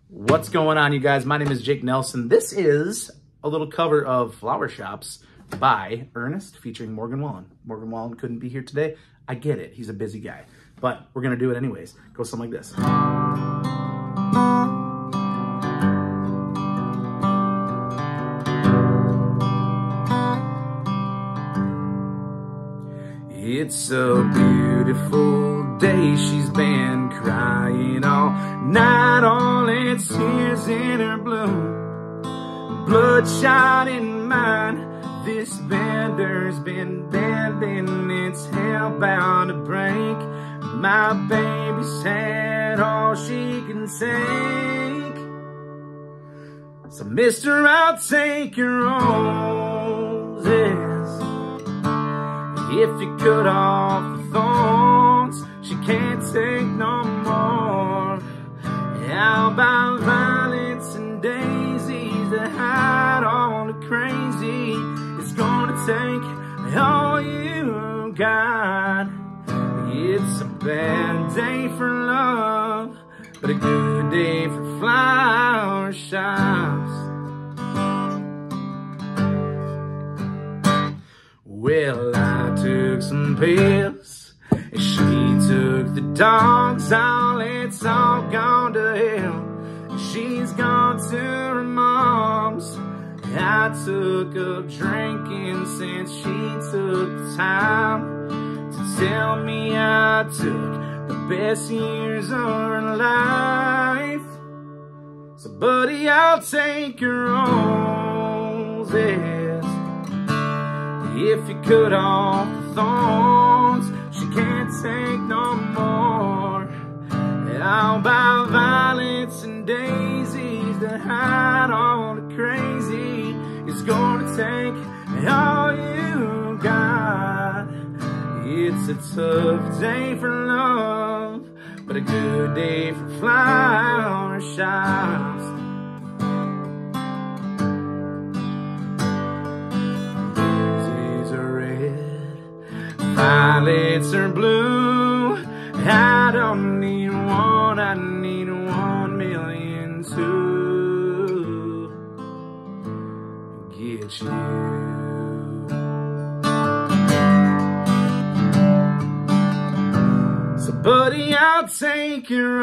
What's going on, you guys? My name is Jake Nelson. This is a little cover of Flower Shops by Ernest featuring Morgan Wallen. Morgan Wallen couldn't be here today. I get it. He's a busy guy. But we're going to do it anyways. Go something like this. It's a beautiful day, she's been crying all night, all its tears in her blue, bloodshot in mine. This bender's been bending, it's hellbound to break. My baby's had all she can take. So mister, I'll take your roses. If you cut off the thorns, she can't take no more. How about violets and daisies that hide all the crazy? It's gonna take all you got. It's a bad day for love, but a good day for flower shops. Well, I took some pills, and she took the dogs. It's all gone to hell. She's gone to her mom's. I took up drinking since she took the time to tell me I took the best years of her life. So buddy, I'll take your roses. If you cut off the thorns, she can't take no more. How about violets and daisies that hide all the crazy? It's gonna take all you got. It's a tough day for love, but a good day for flower shops. Violets are blue. I don't need one, I need 1,000,000 to get you. So buddy, I'll take your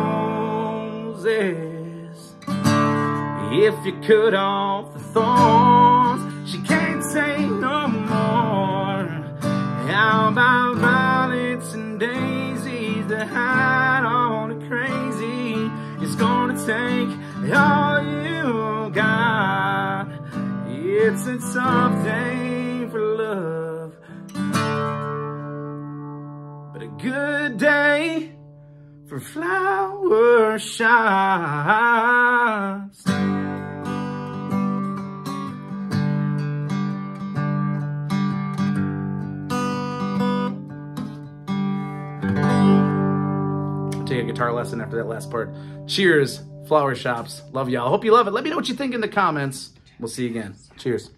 roses. If you cut off the thorns, she can't take no more. How about violets and daisies that hide all the crazy? It's gonna take all you got. It's a tough day for love, but a good day for flower shops. Take a guitar lesson after that last part. Cheers, Flower Shops. Love y'all. Hope you love it. Let me know what you think in the comments. We'll see you again. Cheers.